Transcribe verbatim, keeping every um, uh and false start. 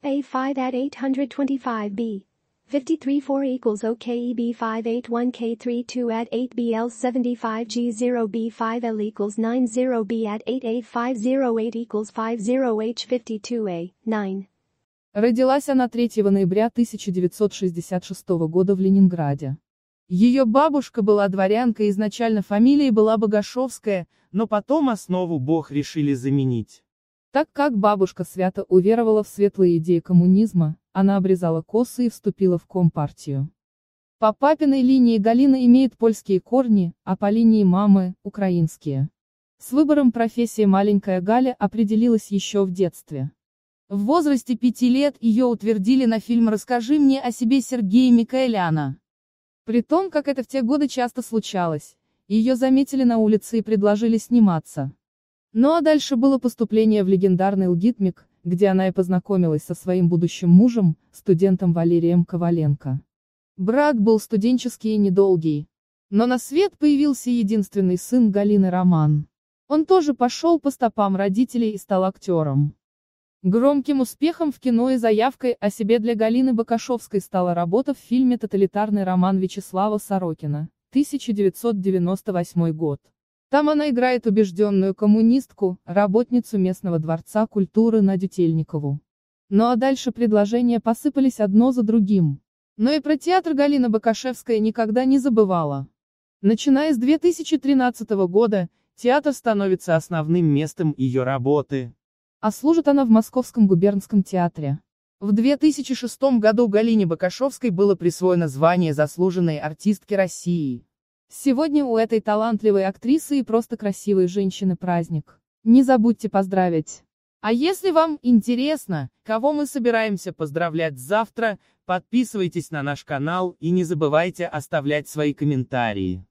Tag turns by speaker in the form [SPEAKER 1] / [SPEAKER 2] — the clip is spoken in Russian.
[SPEAKER 1] A five at eight twenty-five B. fifty-three four equals OK E B five eighty-one K thirty-two at eight B L seventy-five G zero B five L equals ninety B at eight eight five zero eight equals fifty H fifty-two A, nine.
[SPEAKER 2] Родилась она третьего ноября тысяча девятьсот шестьдесят шестого года в Ленинграде. Ее бабушка была дворянкой, изначально фамилия была Богашовская, но потом основу Бог решили заменить. Так как бабушка свято уверовала в светлые идеи коммунизма, она обрезала косы и вступила в Компартию. По папиной линии Галина имеет польские корни, а по линии мамы – украинские. С выбором профессии маленькая Галя определилась еще в детстве. В возрасте пяти лет ее утвердили на фильм «Расскажи мне о себе» Сергея Микоэляна. При том, как это в те годы часто случалось, ее заметили на улице и предложили сниматься. Ну а дальше было поступление в легендарный ЛГИТМИК, где она и познакомилась со своим будущим мужем, студентом Валерием Коваленко. Брак был студенческий и недолгий. Но на свет появился единственный сын Галины Роман. Он тоже пошел по стопам родителей и стал актером. Громким успехом в кино и заявкой о себе для Галины Богашовской стала работа в фильме «Тоталитарный роман» Вячеслава Сорокина, тысяча девятьсот девяносто восьмой год. Там она играет убежденную коммунистку, работницу местного дворца культуры Надю Тельникову. Ну а дальше предложения посыпались одно за другим. Но и про театр Галина Богашевская никогда не забывала. Начиная с две тысячи тринадцатого года, театр становится основным местом ее работы. А служит она в Московском губернском театре. В две тысячи шестом году Галине Богашовской было присвоено звание заслуженной артистки России. Сегодня у этой талантливой актрисы и просто красивой женщины праздник. Не забудьте поздравить. А если вам интересно, кого мы собираемся поздравлять завтра, подписывайтесь на наш канал и не забывайте оставлять свои комментарии.